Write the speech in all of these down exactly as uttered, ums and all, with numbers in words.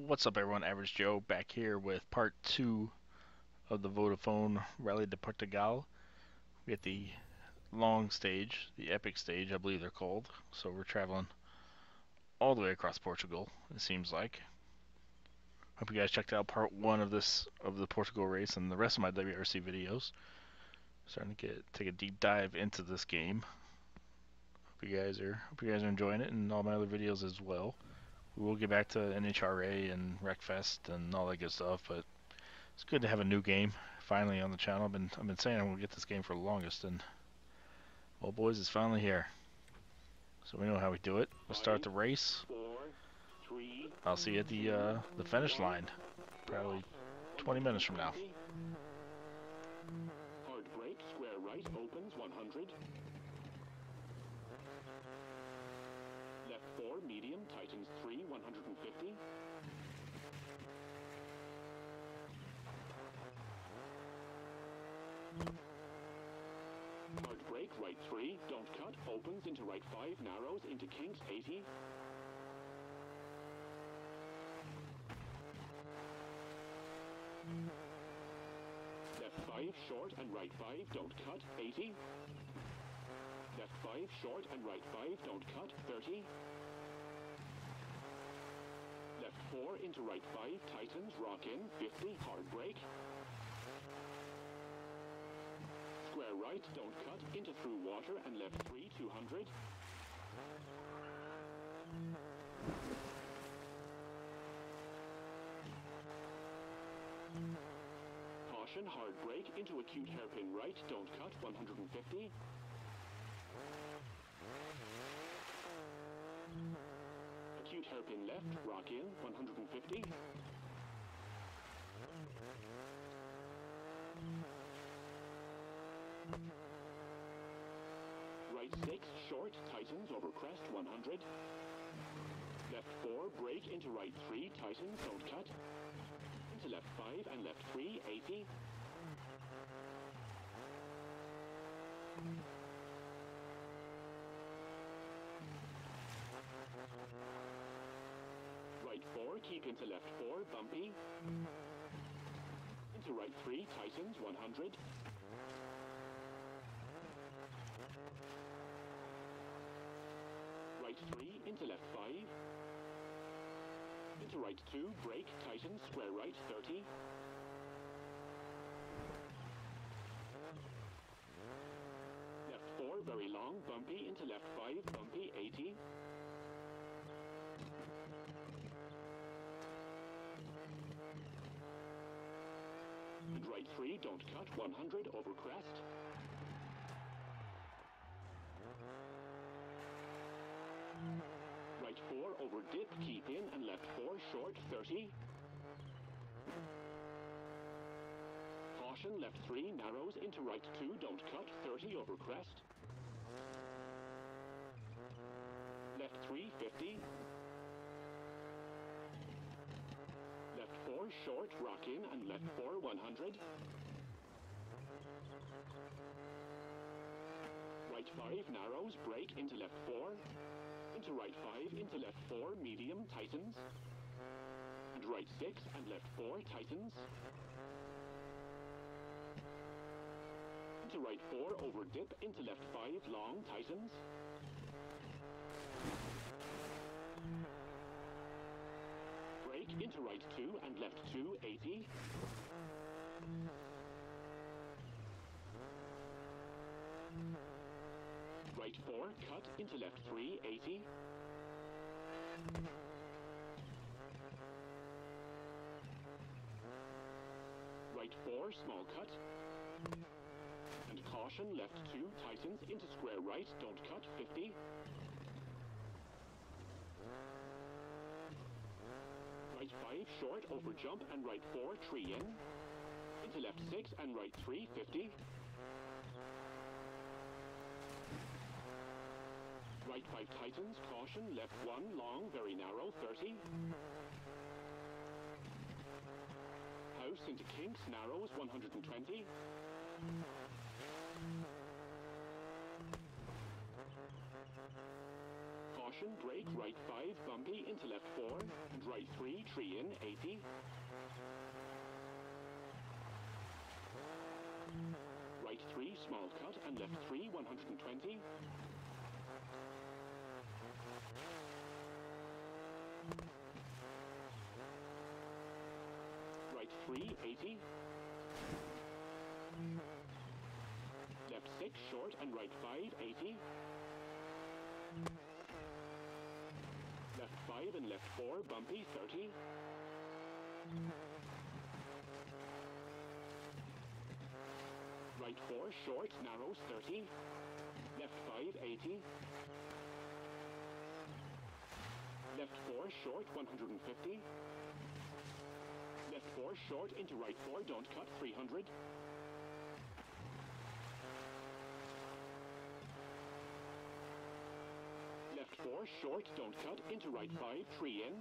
What's up, everyone? Average Joe back here with part two of the Vodafone Rally de Portugal. We get the long stage, the epic stage, I believe they're called. So we're traveling all the way across Portugal, it seems like. Hope you guys checked out part one of this of the Portugal race and the rest of my W R C videos. Starting to get take a deep dive into this game. Hope you guys are hope you guys are enjoying it and all my other videos as well. We will get back to N H R A and Wreckfest and all that good stuff, but it's good to have a new game finally on the channel. I've been I've been saying I'm gonna get this game for the longest, and well, boys, it's finally here. So we know how we do it. We'll start the race. I'll see you at the uh, the finish line, probably twenty minutes from now. Hard brake, square right, opens one hundred. Left four, medium, tightens three, one hundred fifty. Hard brake, right three, don't cut, opens into right five, narrows into kinks, eighty. Left five, short and right five, don't cut, eighty. Left five, short and right five, don't cut, thirty. Left four into right five, tightens, rock in, fifty, hard brake. Square right, don't cut, into through water and left three, two hundred. Caution, hard brake, into acute hairpin right, don't cut, one hundred fifty. Acute hairpin left, rock in, one hundred fifty. Right six, short, tightens, over crest, one hundred. Left four, brake into right three, tightens, don't cut. Into left five and left three, eighty. Right four, keep into left four, bumpy. Into right three, tightens, one hundred. Right three, into left five. Into right two, brake, tightens, square right, thirty. Left four, very long, bumpy, into left five, bumpy, eighty. And right three, don't cut, one hundred, over crest. Right four, over dip, keep in, and left four, short, thirty. Caution, left three, narrows, into right two, don't cut, thirty, over crest. Left three, fifty. Left four, short, rock in, and left four, one hundred. Right five, narrows, brake, into left four. Into right five, into left four, medium, tightens. And right six, and left four, tightens. Into right four, over dip, into left five, long, tightens. Brake, into right two, and left two, eighty. Right four, cut, into left three, eighty. Right four, small cut. And caution, left two, tightens, into square right, don't cut, fifty. Right five, short, over jump, and right four, tree in. Into left six, and right three, fifty. Right five, tightens, caution, left one, long, very narrow, thirty. House into kinks, narrows, one hundred twenty. Caution, caution, brake, right five, bumpy, into left four, and right three, tree in, eighty. Right three, small cut, and left three, one hundred twenty. Right three, eighty. Left six, short, and right five, eighty. Left five and left four, bumpy, thirty. Right four, short, narrows, thirty. Left five, eighty. Left four, short, one hundred fifty. Left four, short, into right four, don't cut, three hundred. Left four, short, don't cut, into right five, three in.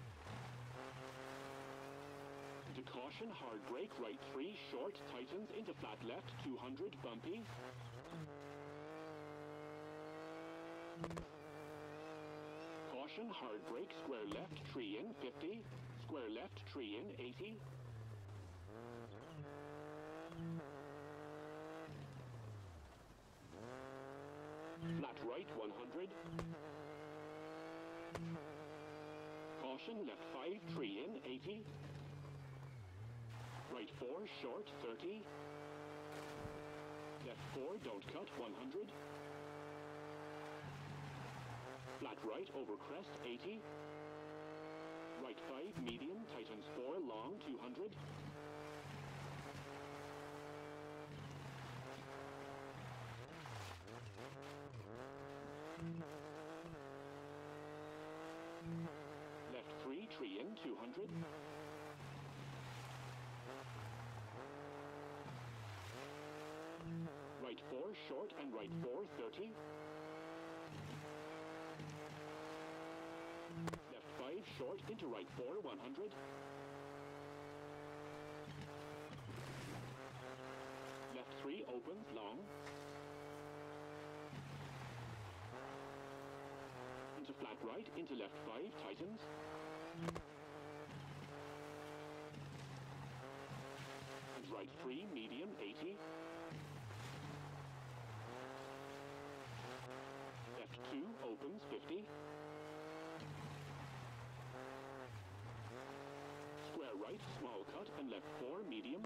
Into caution, hard brake, right three, short, tightens, into flat left, two hundred, bumpy. Caution, hard brake, square left, tree in, fifty. Square left, tree in, eighty. Flat right, one hundred. Caution, left five, tree in, eighty. Right four, short, thirty. Left four, don't cut, one hundred. Flat right, over crest, eighty. Right five, medium, tightens four, long, two hundred. Left three, tree in, two hundred. Right four, short, and right four, thirty. Left five, short, into right four, one hundred. Left three, opens, long. Into flat right, into left five, tightens. And right three, medium, eighty. Left two, opens, fifty. Square right, small cut, and left four, medium.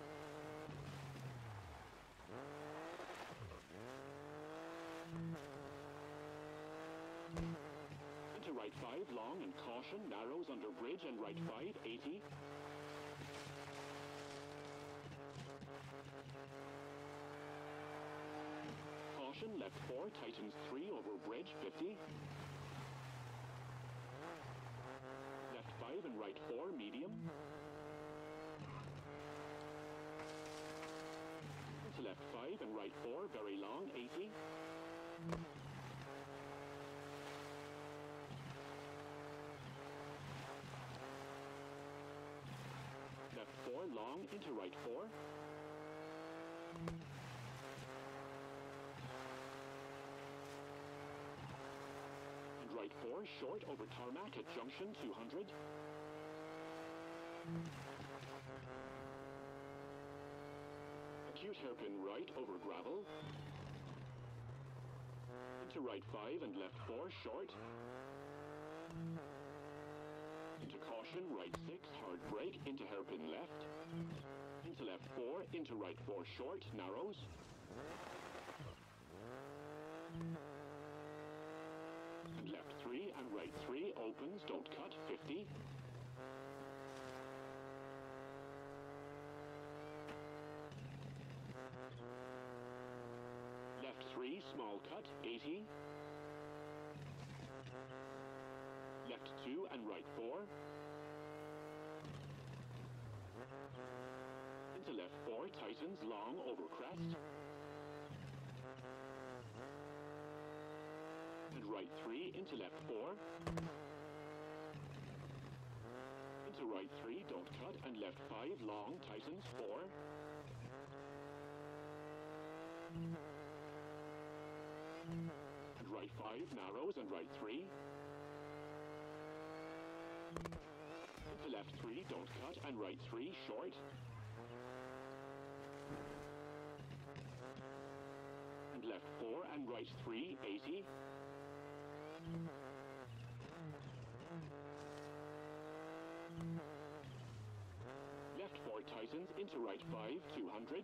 Into right five, long, and caution, narrows under bridge, and right five, eighty. Caution, left four, tightens three, over bridge, fifty. Left five and right four, medium. Into left five and right four, very long, eighty. Left four, long, into right four. And right four, short, over tarmac at junction, two hundred. Acute hairpin right, over gravel. Into right five and left four, short. Into caution, right six, hard brake, into hairpin left. Into left four, into right four, short, narrows. And left three and right three, opens, don't cut, fifty. Left three, small cut, eighty. Left two and right four. Into left four, tightens, long, over crest. And right three, into left four. Into right three, don't cut, and left five, long, tightens, four. And right right five, narrows and right three. Into left three, don't cut, and right three, short. And left four and right three, eighty. Left four tightens, into right five, two hundred.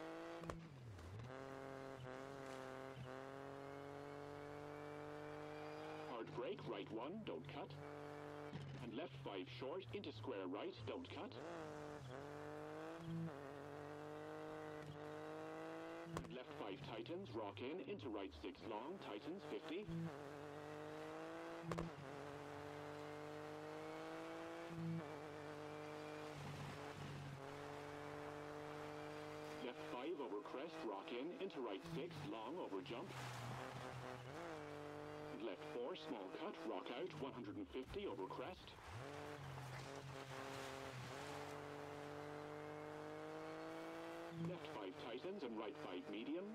Hard brake, right one, don't cut. And left five short, into square right, don't cut. And left five tightens, rock in, into right six long, tightens, fifty. Left five over crest, rock in, into right six, long over jump. And left four, small cut, rock out, one hundred fifty over crest. Left five tightens and right five medium.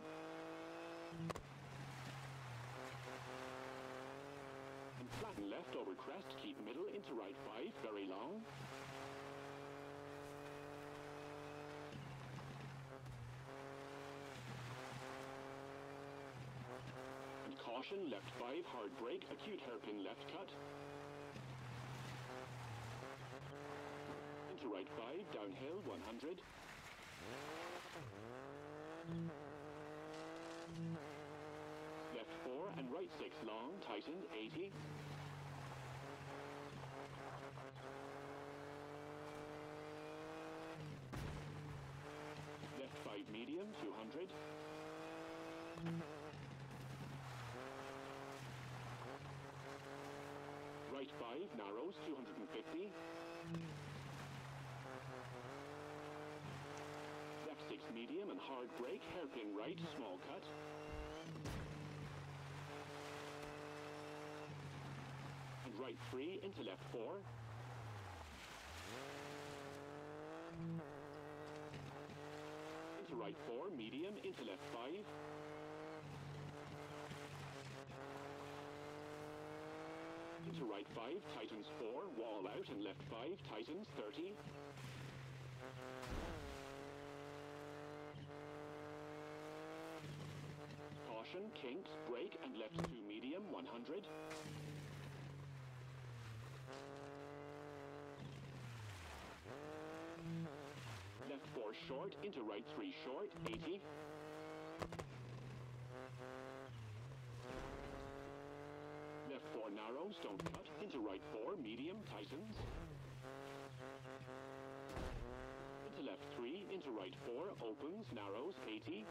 And flatten left over crest, keep middle, into right five, very long. And caution, left five, hard brake, acute hairpin left cut. Into right five, downhill, one hundred. Left four and right six long, tightened, eighty. Left five medium, two hundred. Right five, narrows, two hundred fifty. Left six medium and hard brake, hairpin right, small cut. And right three into left four. Into right four, medium, into left five. Into right five, tightens four, wall out and left five, tightens thirty. Caution, kinks, brake and left two medium, one hundred. Left four short, into right three short, eighty. Left four narrows, don't cut, into right four, medium, tightens. Into left three, into right four, opens, narrows, eighty.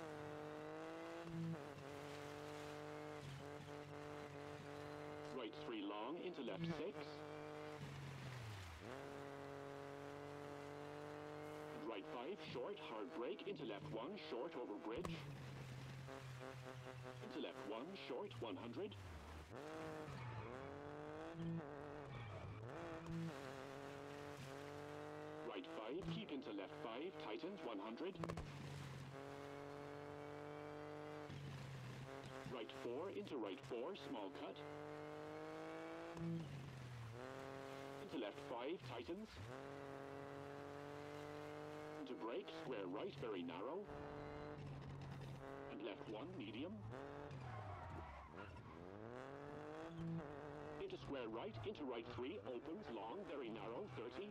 Right three long, into left six. And right five, short, hard brake, into left one, short over bridge. Into left one, short, one hundred. Right five, keep into left five, tightens, one hundred. Right four, into right four, small cut. Into left five, tightens. Into brake, square right, very narrow. And left one, medium. Into square right, into right three, opens, long, very narrow, thirty.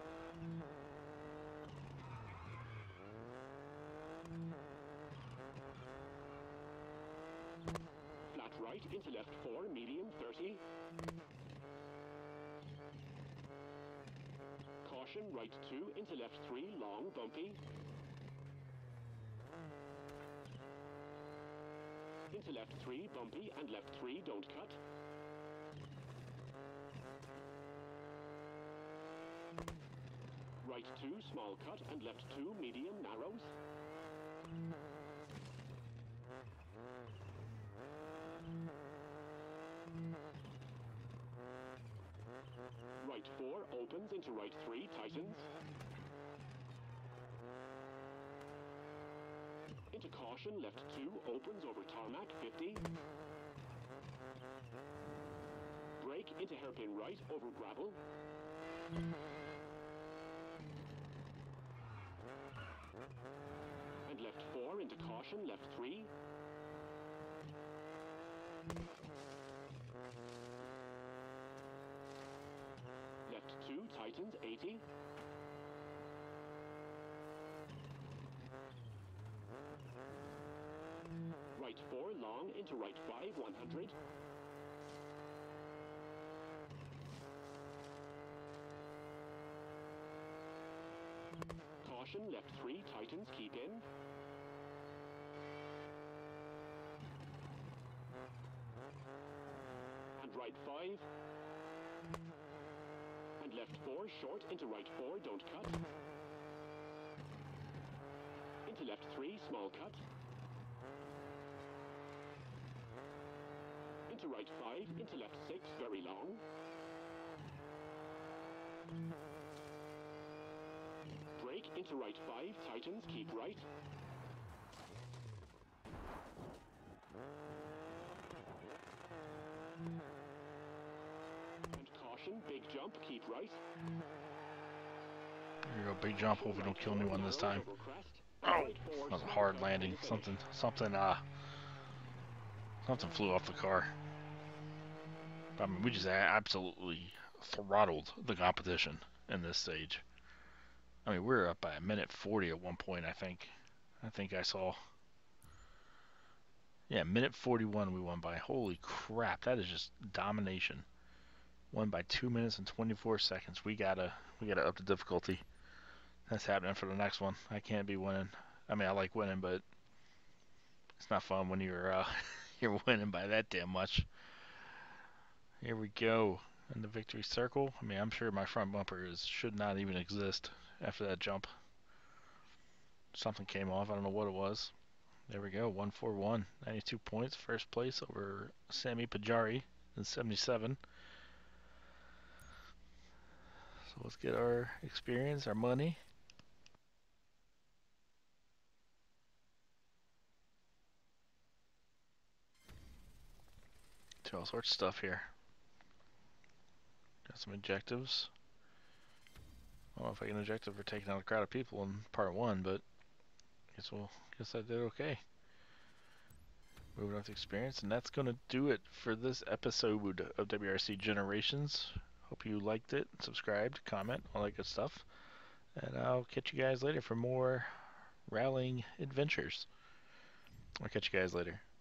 Flat right, into left four, medium, thirty. Caution, right two, into left three, long, bumpy. Into left three, bumpy, and left three, don't cut. Right two, small cut, and left two, medium, narrows. Right four, opens, into right three, tightens. Into caution, left two, opens over tarmac, fifty. Brake into hairpin right over gravel. And left four into caution, left three. Left two, tightens, eighty. Right four, long into right five, one hundred. Caution, left three, tightens, keep in. And right five. And left four, short into right four, don't cut. Into left three, small cut. Into right five, into left six, very long. Brake into right five, tightens, keep right. And caution, big jump, keep right. Here we go, big jump. Hope we don't kill anyone this time. Oh, that was a hard landing. Something, something, uh, something flew off the car. I mean, we just absolutely throttled the competition in this stage. I mean, we were up by a minute forty at one point, I think. I think I saw. Yeah, minute forty-one we won by. Holy crap, that is just domination. Won by two minutes and twenty-four seconds. We gotta, we gotta up the difficulty. That's happening for the next one. I can't be winning. I mean, I like winning, but it's not fun when you're, uh, you're winning by that damn much. Here we go. In the victory circle. I mean, I'm sure my front bumper is should not even exist after that jump. Something came off. I don't know what it was. There we go. one forty-one. ninety-two points. First place over Sami Pajari in seventy-seven. So let's get our experience, our money. Do all sorts of stuff here. Got some objectives. I don't know if I get an objective for taking out a crowd of people in part one, but I guess we'll guess I did okay. Moving on to experience, and that's gonna do it for this episode of W R C Generations. Hope you liked it, subscribed, comment, all that good stuff. And I'll catch you guys later for more rallying adventures. I'll catch you guys later.